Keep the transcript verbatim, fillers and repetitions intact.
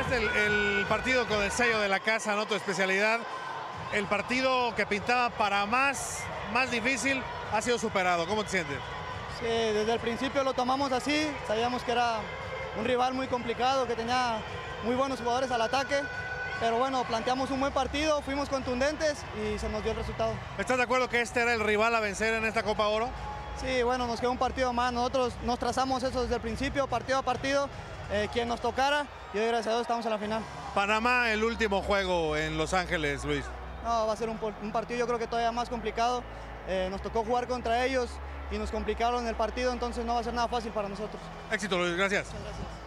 Iniciaste el, el partido con el sello de la casa, ¿no? Tu especialidad. El partido que pintaba para más, más difícil ha sido superado. ¿Cómo te sientes? Sí, desde el principio lo tomamos así. Sabíamos que era un rival muy complicado, que tenía muy buenos jugadores al ataque. Pero bueno, planteamos un buen partido, fuimos contundentes y se nos dio el resultado. ¿Estás de acuerdo que este era el rival a vencer en esta Copa Oro? Sí, bueno, nos quedó un partido más. Nosotros nos trazamos eso desde el principio, partido a partido, eh, quien nos tocara, y hoy gracias a Dios estamos en la final. Panamá, el último juego en Los Ángeles, Luis. No, va a ser un, un partido yo creo que todavía más complicado. Eh, nos tocó jugar contra ellos y nos complicaron el partido, entonces no va a ser nada fácil para nosotros. Éxito, Luis, gracias. Muchas gracias.